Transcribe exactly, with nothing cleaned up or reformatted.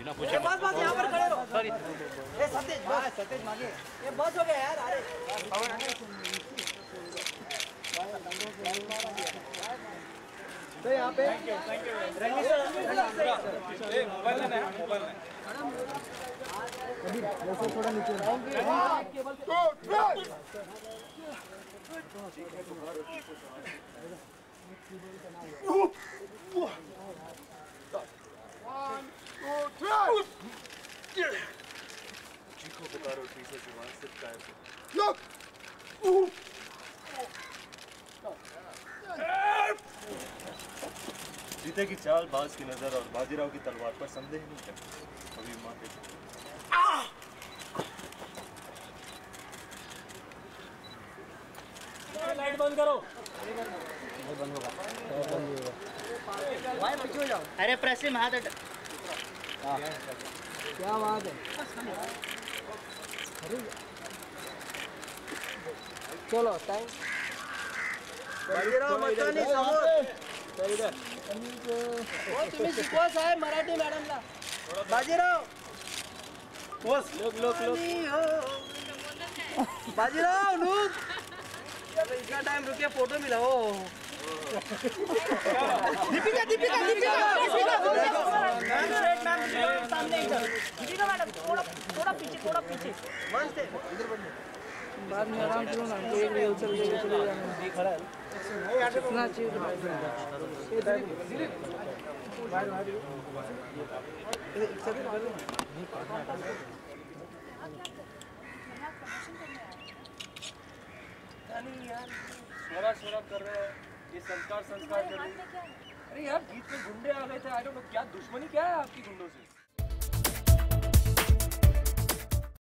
बिना पूछे बस बस यहाँ पर खड़े रहो। सॉरी ए सतीश बस सतीश मांगे ये बस हो गया यार। अरे तो यहाँ पे मोबाइल लेना है, मोबाइल लेना थोड़ा नीचे चीखो पुकारो ठीक है जुबान सिर्फ कायम जीते की चाल, बाज की नजर और बाजीराव की तलवार पर संदेह नहीं करते। अभी माँ के लाइट बंद करो। बंद होगा भाई पीछे हो जाओ। अरे प्रेस में हाथ हटा। क्या बात है। चलो टाइम बाजीराव मस्तानी समोर ओ तुम्ही शिकवा साहेब मराठी मॅडमला। बाजीराव बस लोग लोग लोग बाजीराव लुक इतना टाइम रुके फोटो मिला हो। दीपिका दीपिका दीपिका सामने इधर दीपिका मैडम थोड़ा थोड़ा पीछे थोड़ा पीछे मस्त है। इधर बढ़िए बाद में आराम करो ना तो एक रील चल गई चले जाना ये खड़ा है कितना चाहिए तो ये बाहर बाहर एक सेकंड कर लो। नहीं यार शोरा शोरा कर रहे हैं, ये संस्कार संस्कार कर रहे हैं। अरे यार बीच में गुंडे आ गए थे, आई डोंट नो क्या दुश्मनी क्या है आपकी गुंडों से।